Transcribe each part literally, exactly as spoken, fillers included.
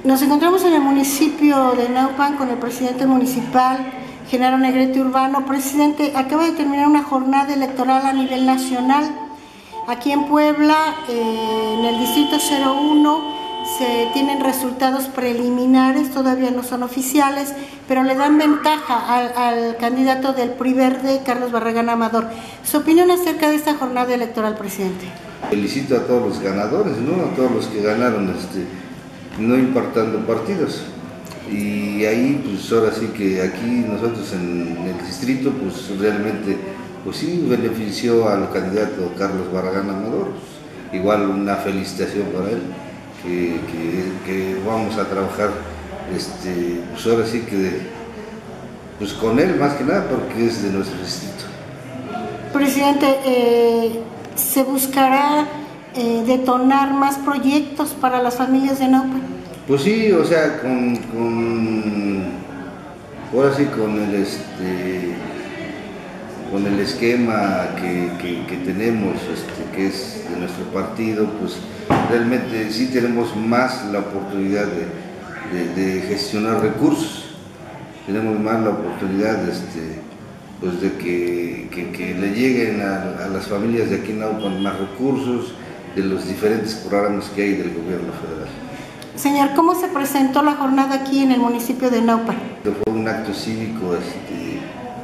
Nos encontramos en el municipio de Naupan con el presidente municipal, Genaro Negrete Urbano. Presidente, acaba de terminar una jornada electoral a nivel nacional. Aquí en Puebla, eh, en el distrito cero uno, se tienen resultados preliminares, todavía no son oficiales, pero le dan ventaja al, al candidato del P R I Verde, Carlos Barragán Amador. ¿Su opinión acerca de esta jornada electoral, presidente? Felicito a todos los ganadores, ¿no? A todos los que ganaron, este, no importando partidos. Y ahí, pues ahora sí que aquí nosotros en el distrito, pues realmente, pues sí, benefició al candidato Carlos Barragán Amador. Igual una felicitación para él, que, que, que vamos a trabajar, este, pues ahora sí que, pues con él más que nada, porque es de nuestro distrito. Presidente, eh, ¿se buscará eh, detonar más proyectos para las familias de Naupan? Pues sí, o sea, con, con ahora sí con el este con el esquema que, que, que tenemos, este, que es de nuestro partido, pues realmente sí tenemos más la oportunidad de, de, de gestionar recursos, tenemos más la oportunidad este, pues de que, que, que le lleguen a, a las familias de aquí en Naupan más recursos de los diferentes programas que hay del gobierno federal. Señor, ¿cómo se presentó la jornada aquí en el municipio de Naupan? Fue un acto cívico, este,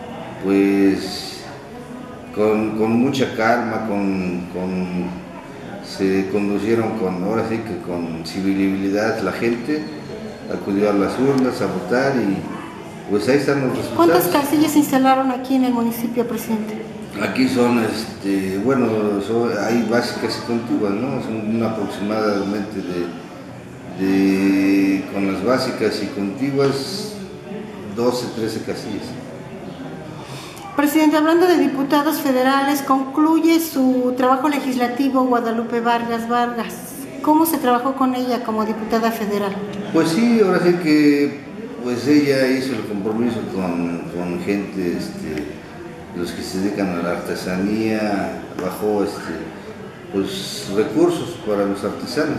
pues con, con mucha calma, con, con, se conducieron con, ahora sí que con civilidad la gente, acudió a las urnas a votar y pues ahí están los resultados. ¿Cuántas casillas se instalaron aquí en el municipio, presidente? Aquí son, este, bueno, son, hay básicas y contiguas, ¿no? Son una aproximadamente de, de, con las básicas y contiguas, doce, trece casillas. Presidente, hablando de diputados federales, concluye su trabajo legislativo Guadalupe Vargas Vargas. ¿Cómo se trabajó con ella como diputada federal? Pues sí, ahora sí que pues ella hizo el compromiso con, con gente, este, los que se dedican a la artesanía, bajó este, pues, recursos para los artesanos.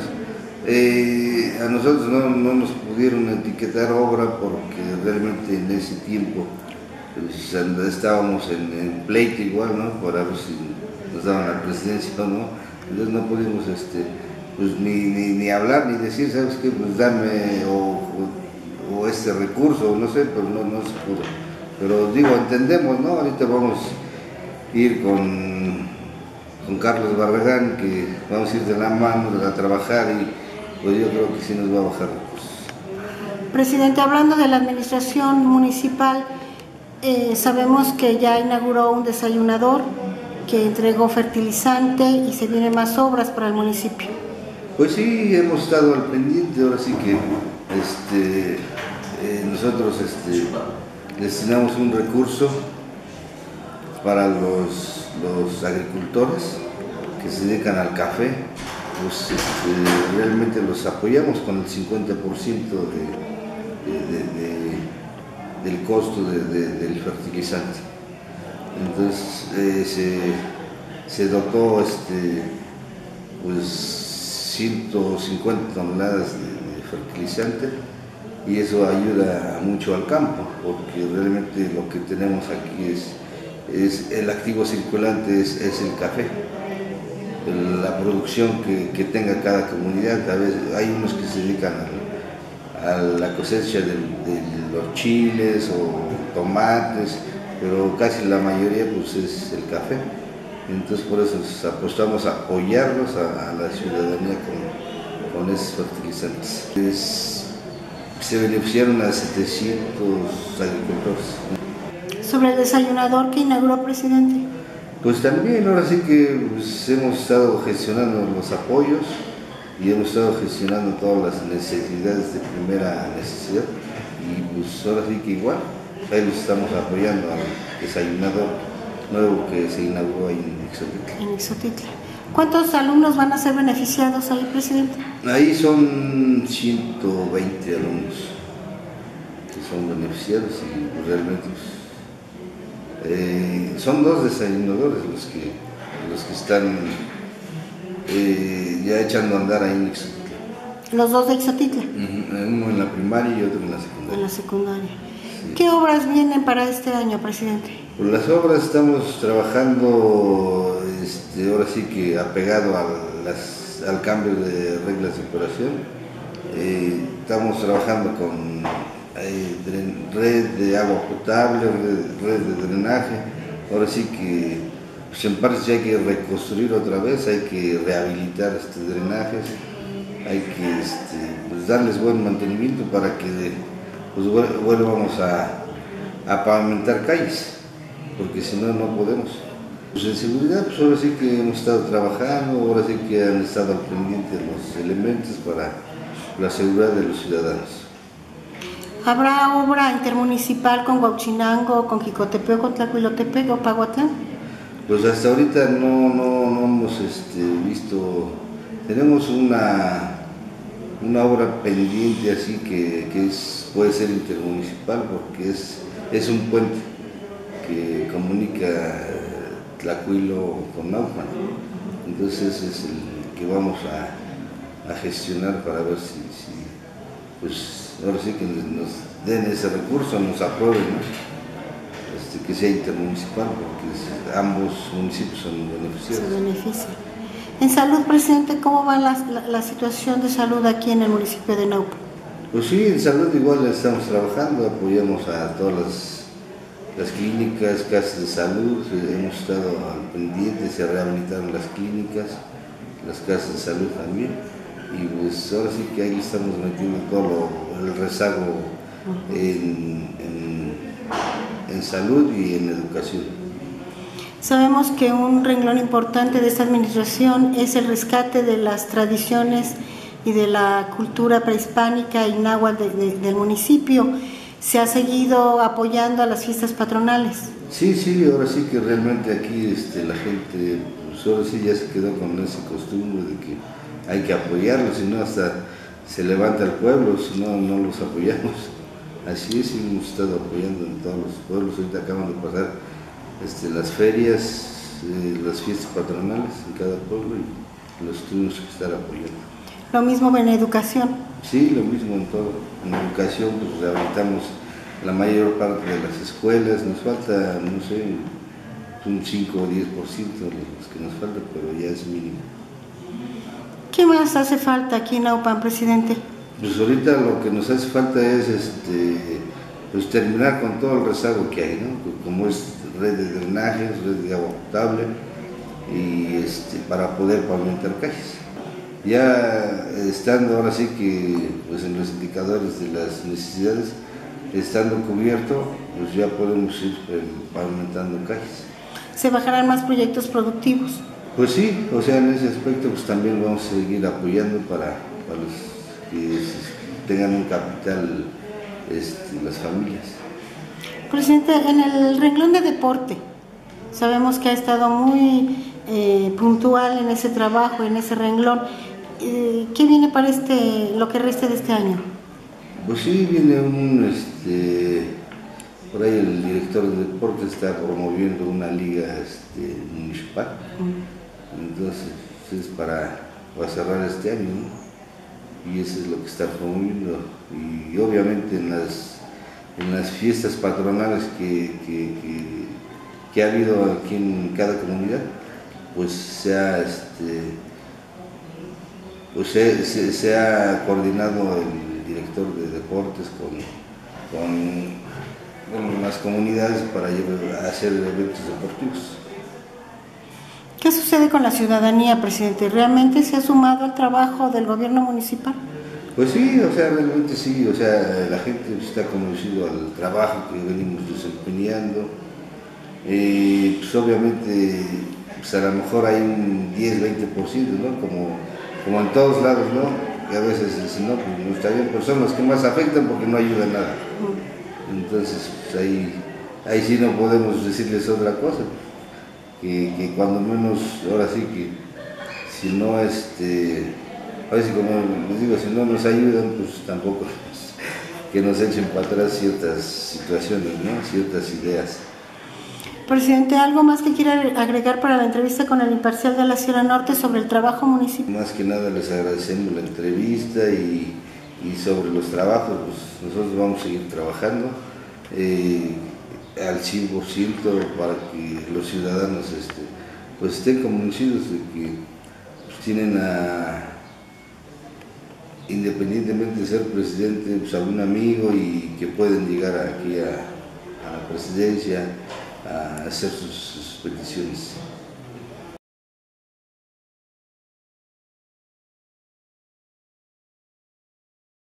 Eh, a nosotros no, no nos pudieron etiquetar obra porque realmente en ese tiempo pues, estábamos en, en pleito igual, ¿no? Para ver si nos daban la presidencia o no. Entonces no pudimos este, pues, ni, ni, ni hablar ni decir, ¿sabes qué? Pues dame o, o, o este recurso, no sé, pero no, no se pudo. Pero digo, entendemos, ¿no? Ahorita vamos a ir con, con Carlos Barragán, que vamos a ir de la mano a trabajar y pues yo creo que sí nos va a bajar recursos. Presidente, hablando de la administración municipal, eh, sabemos que ya inauguró un desayunador, que entregó fertilizante y se vienen más obras para el municipio. Pues sí, hemos estado al pendiente, ahora sí que este, eh, nosotros este, destinamos un recurso para los, los agricultores que se dedican al café, pues este, realmente los apoyamos con el cincuenta por ciento de, de, de, de, del costo de, de, del fertilizante. Entonces eh, se, se dotó este, pues, ciento cincuenta toneladas de, de fertilizante y eso ayuda mucho al campo porque realmente lo que tenemos aquí es, es el activo circulante es, es el café. La producción que, que tenga cada comunidad, a veces hay unos que se dedican a, a la cosecha de, de los chiles o tomates, pero casi la mayoría pues es el café. Entonces por eso apostamos a apoyarlos a, a la ciudadanía con, con esos fertilizantes. Es, se beneficiaron a setecientos agricultores. Sobre el desayunador que inauguró, presidente. Pues también, ahora sí que pues, hemos estado gestionando los apoyos y hemos estado gestionando todas las necesidades de primera necesidad y pues ahora sí que igual, ahí los estamos apoyando al desayunador nuevo que se inauguró ahí en Ixotitla. En Ixotitla. ¿Cuántos alumnos van a ser beneficiados ahí, presidente? Ahí son ciento veinte alumnos que son beneficiados y pues, realmente pues, Eh, son dos desayunadores los que, los que están eh, ya echando a andar ahí en Ixotitla. Los dos de Ixotitla. Uno en la primaria y otro en la secundaria. En la secundaria. Sí. ¿Qué obras vienen para este año, presidente? Pues las obras estamos trabajando, este, ahora sí que apegado a las, al cambio de reglas de operación. Eh, estamos trabajando con eh, dren, red de agua potable, red, red de drenaje. Ahora sí que pues en parte ya hay que reconstruir otra vez, hay que rehabilitar estos drenajes, hay que este, pues darles buen mantenimiento para que pues, vuelvamos a, a pavimentar calles, porque si no, no podemos. Pues en seguridad, pues ahora sí que hemos estado trabajando, ahora sí que han estado al pendiente los elementos para la seguridad de los ciudadanos. ¿Habrá obra intermunicipal con Huauchinango, con Jicotepec, con Tlacuilotepec o Pahuatlán? Pues hasta ahorita no, no, no hemos este, visto, tenemos una, una obra pendiente así que, que es, puede ser intermunicipal porque es, es un puente que comunica Tlacuilo con Naucman. Entonces ese es el que vamos a, a gestionar para ver si, si pues ahora sí que nos den ese recurso, nos aprueben, ¿no? Este, que sea intermunicipal, porque ambos municipios son beneficiados. Se benefician. En salud, presidente, ¿cómo va la, la, la situación de salud aquí en el municipio de Naupan? Pues sí, en salud igual estamos trabajando, apoyamos a todas las, las clínicas, casas de salud, hemos estado al pendiente, se rehabilitaron las clínicas, las casas de salud también, y pues ahora sí que ahí estamos metiendo todo lo, el rezago en, en, en salud y en educación. Sabemos que un renglón importante de esta administración es el rescate de las tradiciones y de la cultura prehispánica y náhuatl de, de, del municipio. ¿Se ha seguido apoyando a las fiestas patronales? Sí, sí, ahora sí que realmente aquí este, la gente, pues ahora sí ya se quedó con ese costumbre de que hay que apoyarlos, si no hasta se levanta el pueblo, si no, no los apoyamos. Así es, hemos estado apoyando en todos los pueblos. Ahorita acaban de pasar este, las ferias, eh, las fiestas patronales en cada pueblo y los tuvimos que estar apoyando. Lo mismo en educación. Sí, lo mismo en todo. En educación, pues rehabilitamos la mayor parte de las escuelas, nos falta, no sé, un cinco o diez por ciento de los que nos falta, pero ya es mínimo. ¿Qué más hace falta aquí en Naupan, presidente? Pues ahorita lo que nos hace falta es este, pues terminar con todo el rezago que hay, ¿no? Como es red de drenajes, red de agua potable, y este, para poder pavimentar calles. Ya estando ahora sí que pues en los indicadores de las necesidades, estando cubierto, pues ya podemos ir pavimentando calles. ¿Se bajarán más proyectos productivos? Pues sí, o sea, en ese aspecto pues también vamos a seguir apoyando para, para los que tengan un capital este, las familias. Presidente, en el renglón de deporte, sabemos que ha estado muy eh, puntual en ese trabajo, en ese renglón. Eh, ¿Qué viene para este, lo que resta de este año? Pues sí, viene un, este, por ahí el director de deporte está promoviendo una liga este, municipal, mm. entonces es para, para cerrar este año, ¿no? Y eso es lo que está promoviendo, y obviamente en las, en las fiestas patronales que, que, que, que ha habido aquí en cada comunidad, pues se ha, este, pues se, se, se ha coordinado el director de deportes con, con, con las comunidades para llevar, hacer eventos deportivos. ¿Qué sucede con la ciudadanía, presidente? ¿Realmente se ha sumado al trabajo del gobierno municipal? Pues sí, o sea, realmente sí, o sea, la gente está convencido al trabajo que venimos desempeñando. Eh, pues obviamente, pues a lo mejor hay un diez, veinte por ciento, ¿no? Como, como en todos lados, ¿no? Que a veces dicen, no, pues no está bien, pero son los que más afectan porque no ayudan nada. Entonces, pues ahí, ahí sí no podemos decirles otra cosa. Que, que cuando menos, ahora sí que, si no, este, a veces como les digo, si no nos ayudan, pues tampoco pues, que nos echen para atrás ciertas situaciones, ¿no? Ciertas ideas. Presidente, ¿algo más que quiera agregar para la entrevista con el imparcial de la Sierra Norte sobre el trabajo municipal? Más que nada les agradecemos la entrevista y, y sobre los trabajos, pues nosotros vamos a seguir trabajando eh, al cien por ciento para que los ciudadanos este, pues estén convencidos de que pues, tienen a, independientemente de ser presidente, pues algún amigo y que pueden llegar aquí a, a la presidencia a hacer sus, sus peticiones.